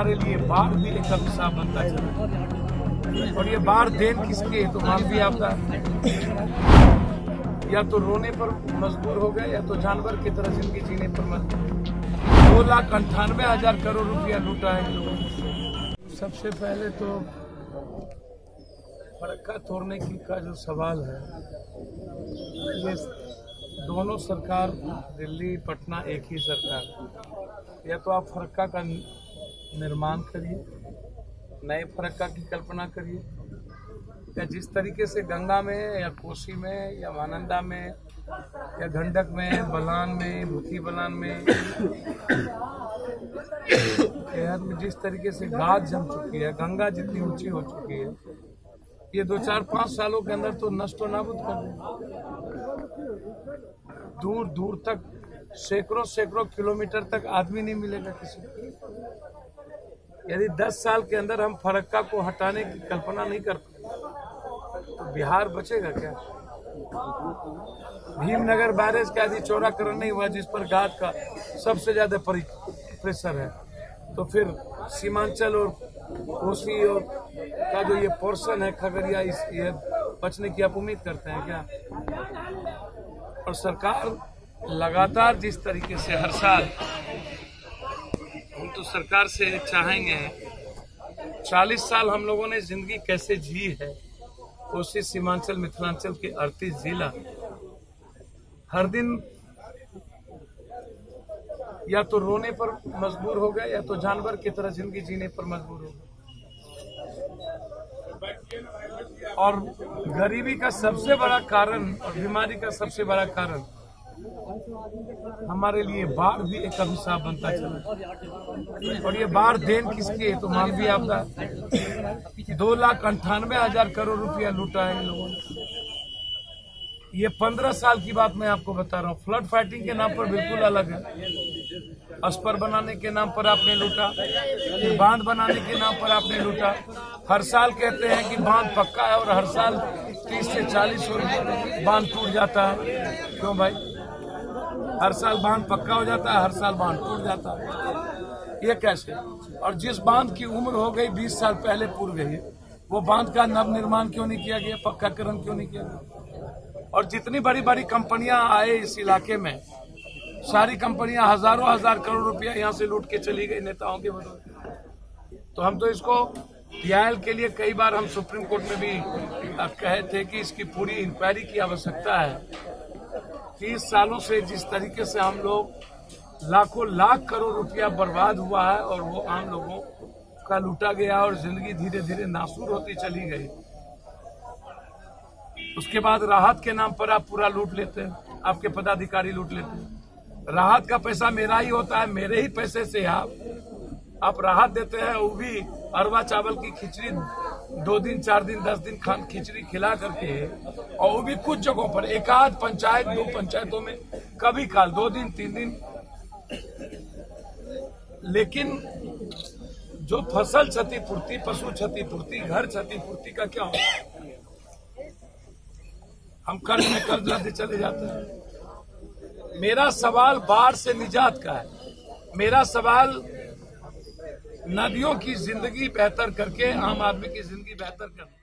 हमारे लिए बाढ़ भी एक अभिशाप बनता चला। और ये बाढ़ देन किसकी है? तो मानवीय आपदा। या तो रोने पर मजबूर हो गए या तो जानवर की तरह जिंदगी जीने पर मजबूर। 2,98,000 करोड़ रुपया लूटा है इन लोगों ने। सबसे पहले तो फरक्का तोड़ने की का जो सवाल है, ये दोनों सरकार, दिल्ली पटना एक ही सरकार। या तो आप फरक्का का निर्माण करिए, नए फरक्का की कल्पना करिए, या जिस तरीके से गंगा में या कोसी में या महानंदा में या गंडक में, बलान में, भूखी बलान में, शहर में जिस तरीके से गाद जम चुकी है, गंगा जितनी ऊंची हो चुकी है, ये 2-4-5 सालों के अंदर तो नष्ट नाबूद कर देंगे। दूर दूर तक सैकड़ों किलोमीटर तक आदमी नहीं मिलेगा किसी को। यदि 10 साल के अंदर हम फरक्का को हटाने की कल्पना नहीं कर पाए तो बिहार बचेगा क्या? भीमनगर बैरेज का यदि चौड़ाकरण नहीं हुआ, जिस पर गाद का सबसे ज्यादा प्रेशर है, तो फिर सीमांचल और कोसी और का जो ये पोर्शन है खगड़िया, ये बचने की आप उम्मीद करते हैं क्या? और सरकार लगातार जिस तरीके से हर साल, हम तो सरकार से चाहेंगे 40 साल हम लोगों ने जिंदगी कैसे जी है, कोसी, सीमांचल, मिथिलांचल के 38 जिला हर दिन या तो रोने पर मजबूर हो गए या तो जानवर की तरह जिंदगी जीने पर मजबूर हो गए। और गरीबी का सबसे बड़ा कारण और बीमारी का सबसे बड़ा कारण हमारे लिए बाढ़ भी एक अभिशाप बनता चला। और ये बाढ़ देन किसकी है? तो मानवीय आपदा। 2,98,000 करोड़ रुपया लूटा है इन लोगों ने। ये 15 साल की बात मैं आपको बता रहा हूँ। फ्लड फाइटिंग के नाम पर बिल्कुल अलग है। अस्पर बनाने के नाम पर आपने लूटा, फिर बांध बनाने के नाम पर आपने लूटा। हर साल कहते हैं कि बांध पक्का है और हर साल 30 से 40 बांध टूट जाता है। क्यों भाई? हर साल बांध पक्का हो जाता है, हर साल बांध टूट जाता है, ये कैसे? और जिस बांध की उम्र हो गई 20 साल पहले पूर्व गई, वो बांध का नव निर्माण क्यों नहीं किया गया, पक्काकरण क्यों नहीं किया गया? और जितनी बड़ी बड़ी कंपनियां आए इस इलाके में, सारी कंपनियां हजारों हजार करोड़ रुपया यहाँ से लूट के चली गई नेताओं के बदौलत। तो हम तो इसको पीआईएल के लिए कई बार हम सुप्रीम कोर्ट में भी कहे थे कि इसकी पूरी इंक्वायरी की आवश्यकता है। 30 सालों से जिस तरीके से हम लोग लाखों लाख करोड़ रुपया बर्बाद हुआ है और वो आम लोगों का लूटा गया और जिंदगी धीरे धीरे नासूर होती चली गई। उसके बाद राहत के नाम पर आप पूरा लूट लेते हैं, आपके पदाधिकारी लूट लेते हैं। राहत का पैसा मेरा ही होता है, मेरे ही पैसे से आप राहत देते हैं, वो भी अरवा चावल की खिचड़ी 2 दिन 4 दिन 10 दिन खिचड़ी खिला करके, और वो भी कुछ जगहों पर, एक आध पंचायत 2 पंचायतों में कभी काल 2 दिन 3 दिन। लेकिन जो फसल क्षतिपूर्ति, पशु क्षतिपूर्ति, घर क्षतिपूर्ति का क्या होगा? हम कर्ज में कर्ज लाते चले जाते हैं। मेरा सवाल बाढ़ से निजात का है। मेरा सवाल नदियों की जिंदगी बेहतर करके आम आदमी की जिंदगी बेहतर करना।